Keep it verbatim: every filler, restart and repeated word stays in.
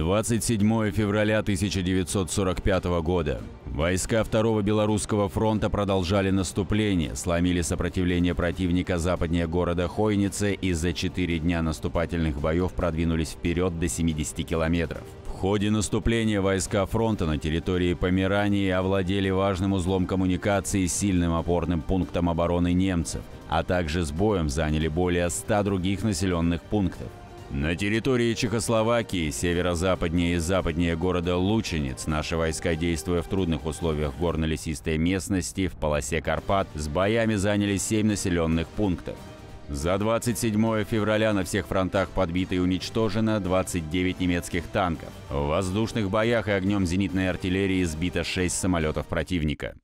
двадцать седьмое февраля тысяча девятьсот сорок пятого года. Войска Второго Белорусского фронта продолжали наступление, сломили сопротивление противника западнее города Хойнице и за четыре дня наступательных боев продвинулись вперед до семидесяти километров. В ходе наступления войска фронта на территории Померании овладели важным узлом коммуникации с сильным опорным пунктом обороны немцев, а также с боем заняли более ста других населенных пунктов. На территории Чехословакии, северо-западнее и западнее города Лученец, наши войска, действуя в трудных условиях горно-лесистой местности в полосе Карпат, с боями заняли семь населенных пунктов. За двадцать седьмое февраля на всех фронтах подбито и уничтожено двадцать девять немецких танков. В воздушных боях и огнем зенитной артиллерии сбито шесть самолетов противника.